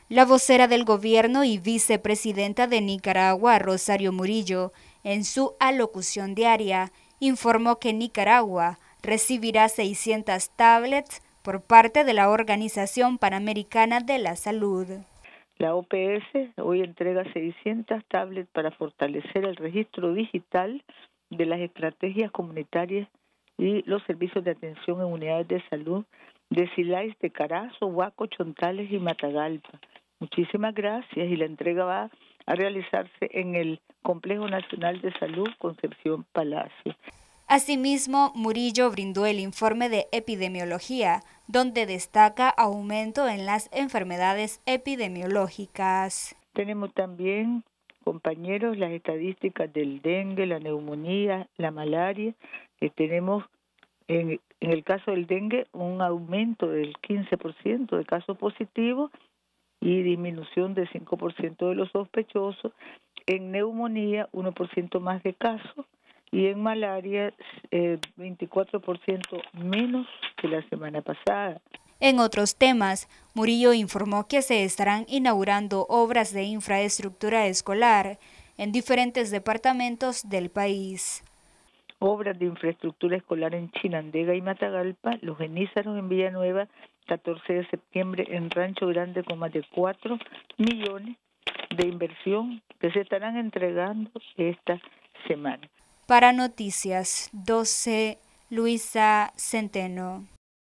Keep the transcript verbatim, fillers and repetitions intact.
La vocera del gobierno y vicepresidenta de Nicaragua, Rosario Murillo, en su alocución diaria, informó que Nicaragua recibirá seiscientas tablets por parte de la Organización Panamericana de la Salud. La O P S hoy entrega seiscientas tablets para fortalecer el registro digital de las estrategias comunitarias y los servicios de atención en unidades de salud de Silais de Carazo, Huaco, Chontales y Matagalpa. Muchísimas gracias, y la entrega va a realizarse en el Complejo Nacional de Salud Concepción Palacio. Asimismo, Murillo brindó el informe de epidemiología, donde destaca aumento en las enfermedades epidemiológicas. Tenemos también, compañeros, las estadísticas del dengue, la neumonía, la malaria. Eh, tenemos, en, en el caso del dengue, un aumento del quince por ciento de casos positivos y disminución del cinco por ciento de los sospechosos. En neumonía, uno por ciento más de casos, y en malaria, eh, veinticuatro por ciento menos que la semana pasada. En otros temas, Murillo informó que se estarán inaugurando obras de infraestructura escolar en diferentes departamentos del país. Obras de infraestructura escolar en Chinandega y Matagalpa, Los Genízaros en Villanueva, catorce de septiembre en Rancho Grande, con más de cuatro millones de inversión que se estarán entregando esta semana. Para Noticias doce, Luisa Centeno.